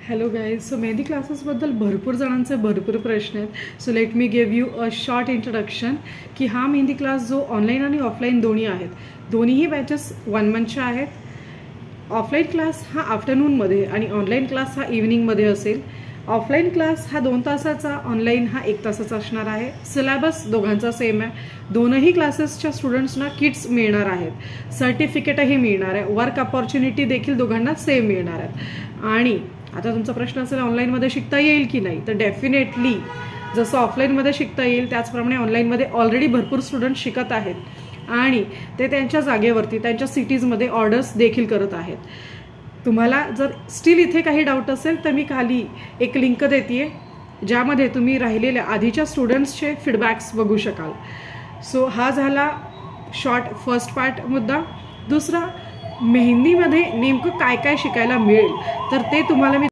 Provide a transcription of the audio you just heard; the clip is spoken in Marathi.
Hello guys. सो मेहंदी क्लासेसबद्दल भरपूर जणांचे भरपूर प्रश्न आहेत. So let me give you a short introduction की हा मेहंदी क्लास जो ऑनलाईन आणि ऑफलाईन दोन्ही आहेत, दोन्हीही बॅचेस 1 मंथच्या आहेत. ऑफलाईन क्लास हा आफ्टरनूनमध्ये आणि ऑनलाईन क्लास हा इव्हनिंगमध्ये असेल. ऑफलाईन क्लास हा 2 तासाचा, ऑनलाईन हा 1 तासाचा असणार आहे. सिलेबस दोघांचा सेम आहे. दोनही क्लासेसच्या स्टुडंट्सना किट्स मिळणार आहेत, सर्टिफिकेटही मिळणार आहे, वर्क अपॉर्च्युनिटी देखील दोघांना सेम मिळणार आहेत. आणि आता तुमचा प्रश्न असेल ऑनलाईनमध्ये शिकता येईल की नाही, तर डेफिनेटली जसं ऑफलाईनमध्ये शिकता येईल त्याचप्रमाणे ऑनलाईनमध्ये ऑलरेडी भरपूर स्टुडंट शिकत आहेत आणि ते त्यांच्या जागेवरती त्यांच्या सिटीजमध्ये ऑर्डर्स देखील करत आहेत. तुम्हाला जर स्टील इथे काही डाऊट असेल तर मी खाली एक लिंक देते ज्यामध्ये तुम्ही राहिलेल्या आधीच्या स्टुडंट्सचे फीडबॅक्स बघू शकाल. सो हा झाला शॉर्ट फर्स्ट पार्ट मुद्दा. दुसरा, मेहंदीमध्ये नेमकं काय काय शिकायला मिळेल तर ते तुम्हाला मी